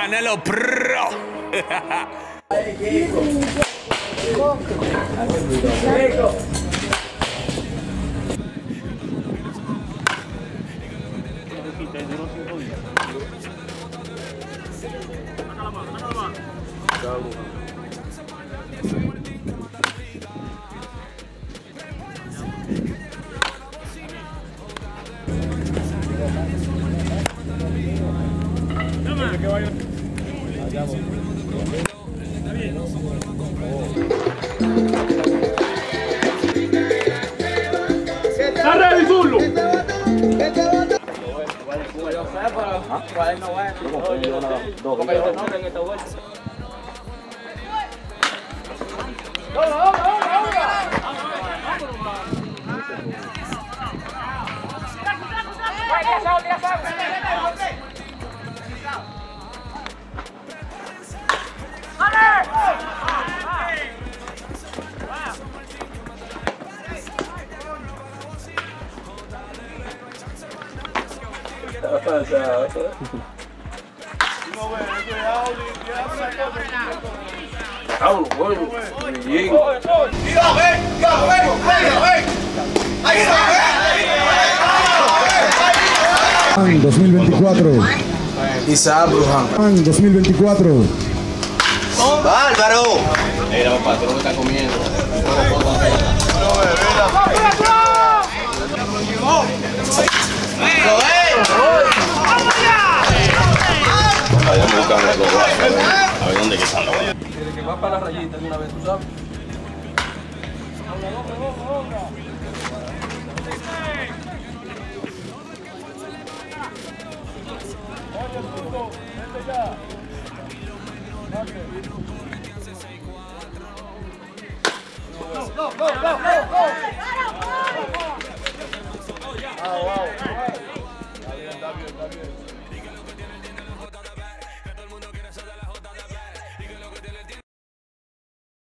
Canelo Pro. En 2024. Isaac Brujan. En 2024. ¡Bárbaro! Mira, papá, tú lo estás comiendo. Vamos buscando los vasos, a ver dónde están los vasos. Que va para la rayita de una vez, tú sabes. Go, go, go!